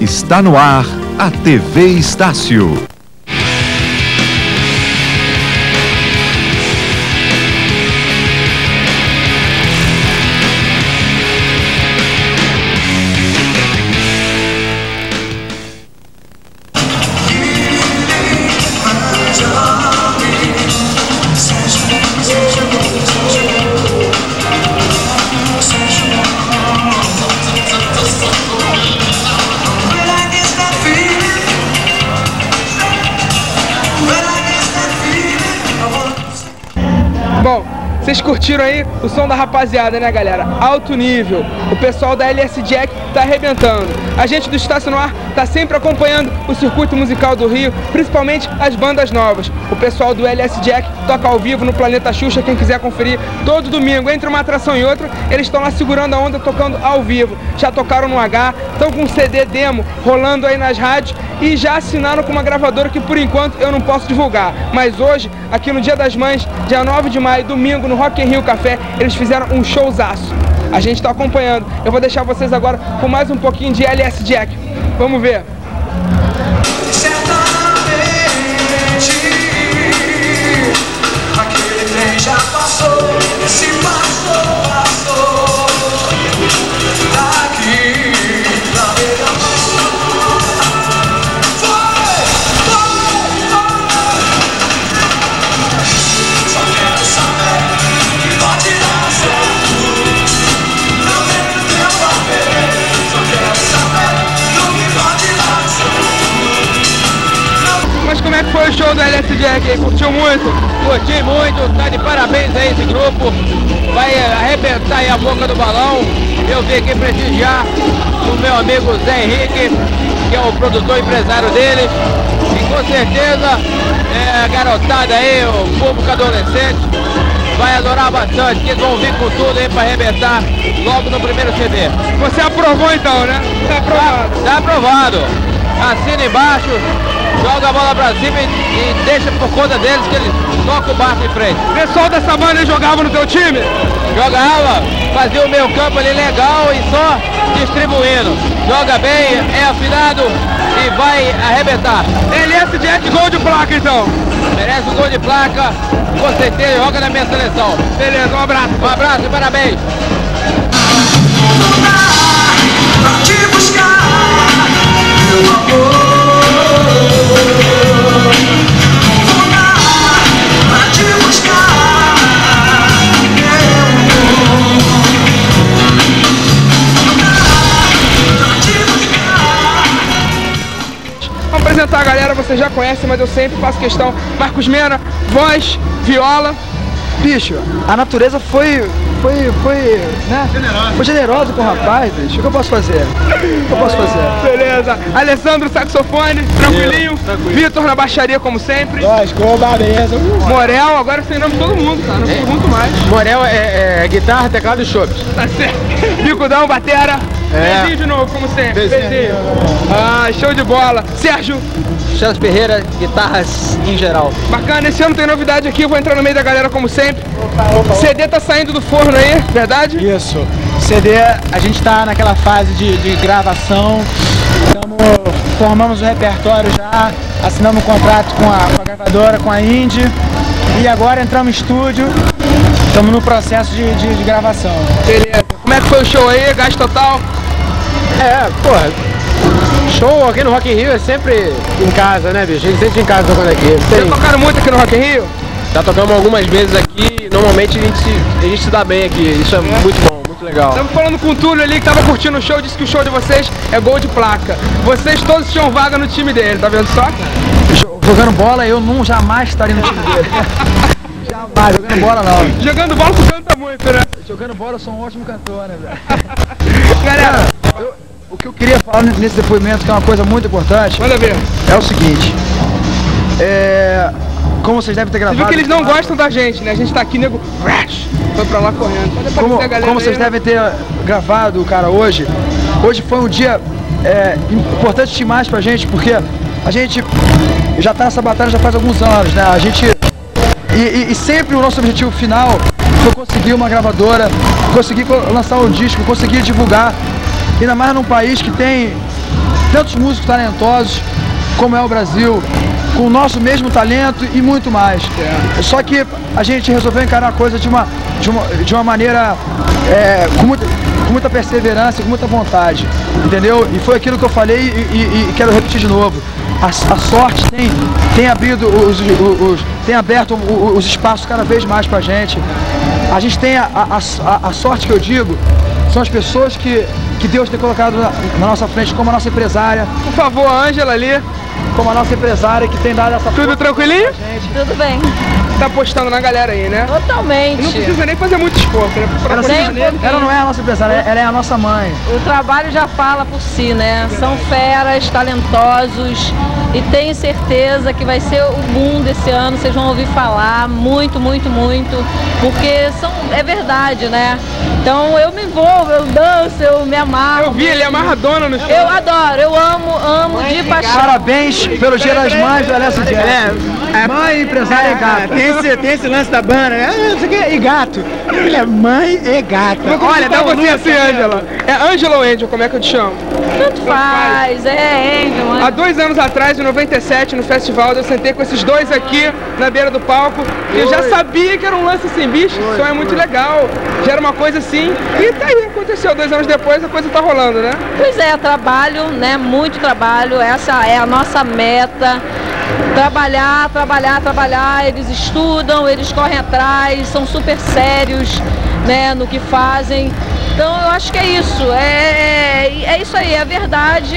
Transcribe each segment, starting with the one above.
Está no ar a TV Estácio. Bom, vocês curtiram aí o som da rapaziada, né, galera? Alto nível. O pessoal da LS Jack tá arrebentando. A gente do Estácio no Ar tá sempre acompanhando o circuito musical do Rio, principalmente as bandas novas. O pessoal do LS Jack toca ao vivo no Planeta Xuxa, quem quiser conferir, todo domingo, entre uma atração e outra, eles estão lá segurando a onda, tocando ao vivo. Já tocaram no H, estão com um CD demo rolando aí nas rádios e já assinaram com uma gravadora que por enquanto eu não posso divulgar. Mas hoje, aqui no Dia das Mães, dia 9 de maio, domingo, no Rock in Rio Café, eles fizeram um showzaço. A gente está acompanhando. Eu vou deixar vocês agora com mais um pouquinho de LS Jack. Vamos ver. Aquele trem já passou, se passou, daqui pra ver. Só quero saber que pode dar certo. Não tenho tempo a perder. Só quero saber que pode dar certo. Mas como é que foi o show do LS Jack aí? Curtiu muito? Curti muito, tá de parabéns aí esse grupo, vai arrebentar aí a boca do balão. Eu vim aqui prestigiar o meu amigo Zé Henrique, que é o produtor empresário deles, e com certeza a garotada aí, o público adolescente, vai adorar bastante, que eles vão vir com tudo aí pra arrebentar logo no primeiro CD. Você aprovou então, né? Tá aprovado. Tá aprovado. Assina embaixo, joga a bola pra cima e deixa por conta deles que eles tocam o barco em frente. O pessoal dessa banda jogava no teu time? Jogava, fazia o meio campo ali legal e só distribuindo. Joga bem, é afinado e vai arrebentar. LS Jack, gol de placa então. Merece um gol de placa, com certeza joga na minha seleção. Beleza, um abraço. Um abraço e parabéns. Pra te buscar, meu amor. Vou dar pra te buscar, meu amor. Vou dar pra te buscar. Vamos apresentar a galera, você já conhece, mas eu sempre faço questão. Marcos Mena, voz, viola. Bicho, a natureza foi, né? Foi generosa com o rapaz, bicho. O que eu posso fazer? Beleza. Alessandro, saxofone, tranquilinho. Vitor na baixaria, como sempre. Beleza. Morel, agora sem nome de todo mundo, cara. Não pergunto mais. Morel é guitarra, teclado e chope. Tá certo. Bicudão, batera. Beijinho de novo, como sempre. Beijinho. Ah, show de bola. Sérgio. Charles Ferreira, guitarras em geral. Bacana, esse ano tem novidade aqui, vou entrar no meio da galera como sempre. CD tá saindo do forno aí, verdade? Isso. CD, a gente tá naquela fase de gravação. Formamos o repertório já, assinamos um contrato com a gravadora, com a Indie. E agora entramos em estúdio. Estamos no processo de gravação. Beleza. Como é que foi o show aí? Gás total? Porra, show aqui no Rock in Rio é sempre em casa, né, bicho? A gente sempre em casa tocando aqui. Vocês tocaram muito aqui no Rock in Rio? Já tocamos algumas vezes aqui, normalmente a gente se dá bem aqui, isso é muito bom, muito legal. Estamos falando com o Túlio ali que tava curtindo o show, disse que o show de vocês é gol de placa. Vocês todos tinham vaga no time dele, tá vendo só? Jogando bola, eu jamais estaria no time dele. Jamais, jogando bola não. Jogando bola tu canta muito, né? Jogando bola eu sou um ótimo cantor, né, velho? Galera, O que eu queria falar nesse depoimento, que é uma coisa muito importante, manda ver. é o seguinte. Como vocês devem ter Você gravado... viu que eles não gostam da gente, né? A gente tá aqui, nego, foi pra lá correndo. Pode aparecer a galera Como vocês aí, devem ter gravado, cara, hoje foi um dia importante demais pra gente, porque a gente já tá nessa batalha já faz alguns anos, né? A gente... E sempre o nosso objetivo final foi conseguir uma gravadora, conseguir lançar um disco, conseguir divulgar, ainda mais num país que tem tantos músicos talentosos como é o Brasil, com o nosso mesmo talento e muito mais. Só que a gente resolveu encarar a coisa de uma maneira com muita perseverança, com muita vontade, entendeu? E foi aquilo que eu falei e quero repetir de novo. A sorte tem aberto os espaços cada vez mais pra gente. A gente tem a sorte que eu digo, são as pessoas que Deus tem colocado na nossa frente, como a nossa empresária. Por favor, a Ângela ali. Como a nossa empresária que tem dado essa Tudo tranquilinho? Tudo bem. Tá apostando na galera aí, né? Totalmente. E não precisa nem fazer muito esforço, né? Ela não é a nossa empresária, ela é a nossa mãe. O trabalho já fala por si, né? São feras, talentosos e tenho certeza que vai ser o boom desse ano. Vocês vão ouvir falar muito, muito, muito, porque é verdade, né? Então eu me envolvo, eu danço, eu me amarro. Eu vi, ele é amarradona no show. Eu adoro, eu amo de paixão. Parabéns pelo Dia das Mães do Alessio Jack. Mãe, empresária e gato. Tem esse lance da banda, né? E gato. Ele é mãe e gato. Olha, dá você assim, Ângela. É Ângela ou Angel, como é que eu te chamo? Tanto faz, Angel, mãe. Há 2 anos atrás, em 97, no festival, eu sentei com esses dois aqui na beira do palco. E eu já sabia que era um lance assim, bicho, o som é muito legal. Já era uma coisa assim. E tá aí, aconteceu 2 anos depois, a coisa tá rolando, né? Pois é, trabalho, né? Muito trabalho. Essa é a nossa meta. Trabalhar, trabalhar, trabalhar. Eles estudam, eles correm atrás, são super sérios, né, no que fazem. Então eu acho que é isso, é isso aí, é a verdade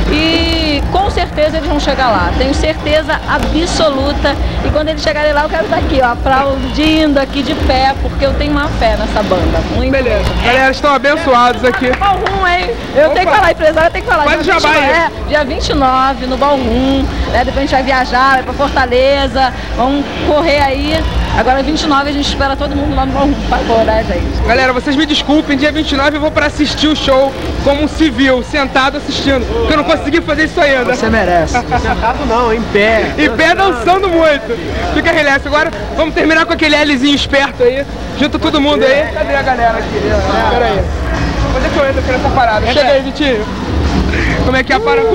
e com certeza eles vão chegar lá, tenho certeza absoluta. E quando eles chegarem lá eu quero estar aqui, ó, aplaudindo aqui de pé, porque eu tenho uma fé nessa banda. Muito beleza. Galera, estão abençoados aqui. Ballroom, hein? Eu tenho que falar, empresária tem que falar. Faz dia 29, dia 29 no Ballroom, né? Depois a gente vai viajar, vai pra Fortaleza, vamos correr aí. Agora 29 a gente espera todo mundo lá no Ballroom, por favor, né, gente? Galera, vocês me desculpem, dia 29 eu vou pra assistir o show como um civil, sentado assistindo, porque eu não consegui fazer isso ainda. Você merece. Sentado não, em pé. Em pé dançando muito. Fica relax. Agora vamos terminar com aquele Lzinho esperto aí. Junta todo mundo aí. Cadê a galera aqui? Pera aí. Onde é que eu entro aqui nessa parada? Chega aí, Vitinho. Como é que é a parada?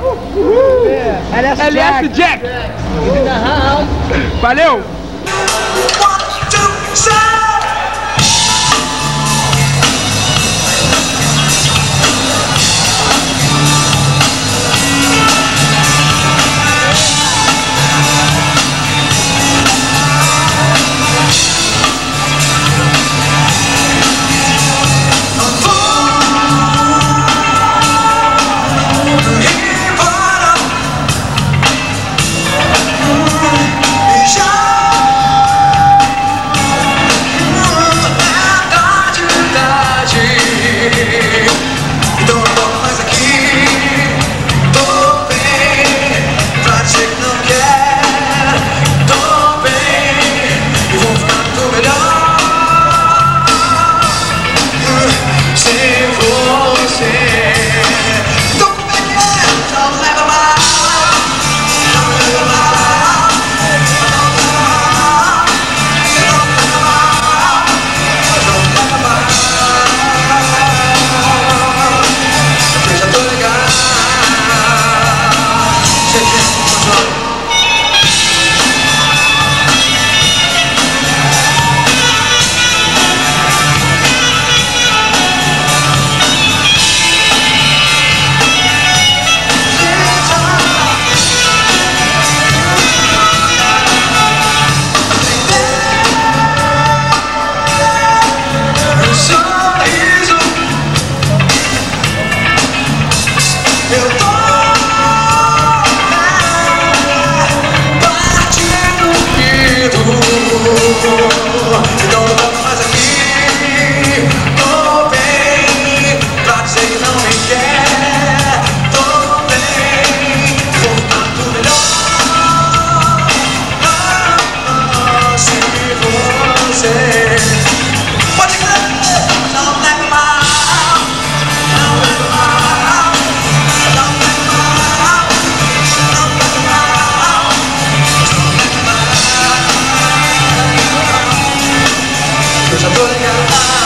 LS Jack. Valeu. 1, 2, 3. Eu já tô ligado.